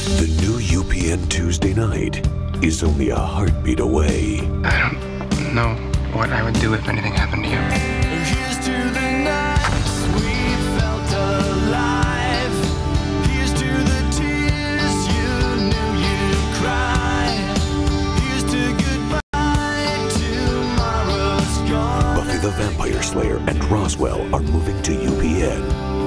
The new UPN Tuesday night is only a heartbeat away. I don't know what I would do if anything happened to you. Here's to the nights we felt alive. Here's to the tears you knew you'd cry. Here's to goodbye, tomorrow's gone. Buffy the Vampire Slayer and Roswell are moving to UPN.